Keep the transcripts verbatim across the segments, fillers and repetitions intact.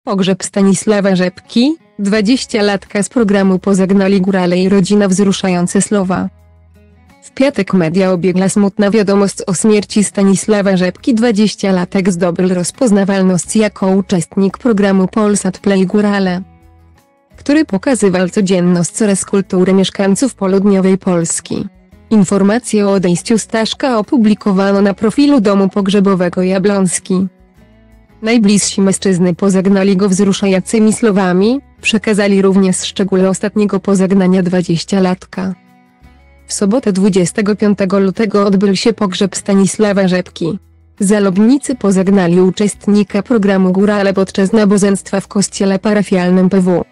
Pogrzeb Stanisława Rzepki, dwudziestolatka z programu pożegnali górale i rodzina. Wzruszające słowa. W piątek media obiegła smutna wiadomość o śmierci Stanisława Rzepki. dwudziestolatek zdobył rozpoznawalność jako uczestnik programu Polsat Play Górale, który pokazywał codzienność oraz kulturę mieszkańców południowej Polski. Informacje o odejściu Staszka opublikowano na profilu domu pogrzebowego Jablonski. Najbliżsi mężczyzny pożegnali go wzruszającymi słowami, przekazali również szczegóły ostatniego pożegnania dwudziestolatka. W sobotę dwudziestego piątego lutego odbył się pogrzeb Stanisława Rzepki. Zalobnicy pożegnali uczestnika programu Górale podczas nabożeństwa w kościele parafialnym P W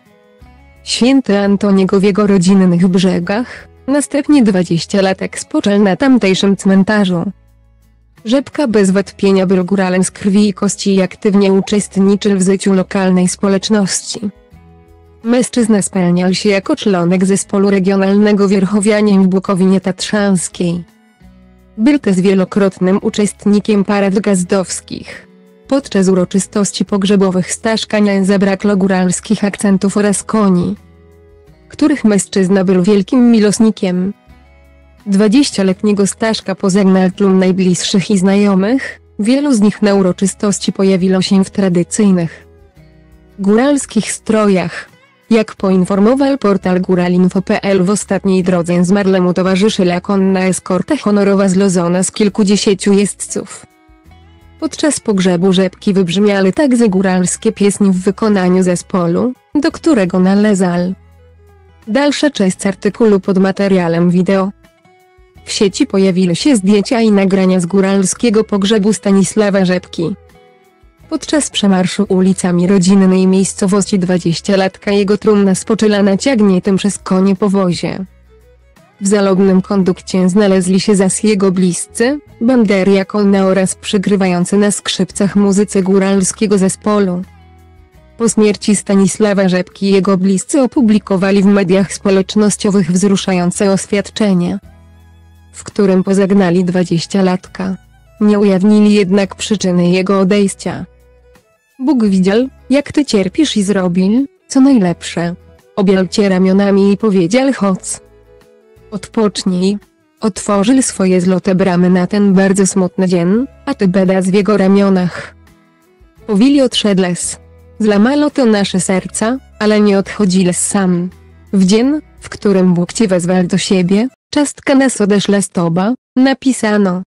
Święty Antoniego w jego rodzinnych Brzegach. Następnie dwudziestolatek spoczął na tamtejszym cmentarzu. Rzepka bez wątpienia był góralem z krwi i kości i aktywnie uczestniczył w życiu lokalnej społeczności. Mężczyzna spełniał się jako członek zespołu regionalnego Wierchowianie w Bukowinie Tatrzańskiej. Był też wielokrotnym uczestnikiem parad gazdowskich. Podczas uroczystości pogrzebowych Staszka nie zabrakło góralskich akcentów oraz koni, których mężczyzna był wielkim miłośnikiem. Dwudziestoletniego Staszka pożegnał tłum najbliższych i znajomych, wielu z nich na uroczystości pojawiło się w tradycyjnych góralskich strojach. Jak poinformował portal góralinfo kropka pe el, w ostatniej drodze zmarłemu towarzyszyła konna eskorta honorowa złożona z kilkudziesięciu jeźdźców. Podczas pogrzebu Rzepki wybrzmiały także góralskie pieśni w wykonaniu zespołu, do którego należał. Dalsza część artykułu pod materiałem wideo. W sieci pojawiły się zdjęcia i nagrania z góralskiego pogrzebu Stanisława Rzepki. Podczas przemarszu ulicami rodzinnej miejscowości dwudziestolatka jego trumna spoczęła naciągniętym przez konie powozie. W zalobnym kondukcie znaleźli się zaś jego bliscy, banderia konna oraz przygrywający na skrzypcach muzycy góralskiego zespołu. Po śmierci Stanisława Rzepki jego bliscy opublikowali w mediach społecznościowych wzruszające oświadczenie, w którym pożegnali dwudziestolatka. Nie ujawnili jednak przyczyny jego odejścia. Bóg widział, jak ty cierpisz i zrobił, co najlepsze. Objął cię ramionami i powiedział: chodź, odpocznij. Otworzył swoje złote bramy na ten bardzo smutny dzień, a ty biedasz w jego ramionach. Powoli odszedłeś. Złamało to nasze serca, ale nie odchodziłeś sam. W dzień, w którym Bóg cię wezwał do siebie, czastka nas odeszła z tobą, napisano.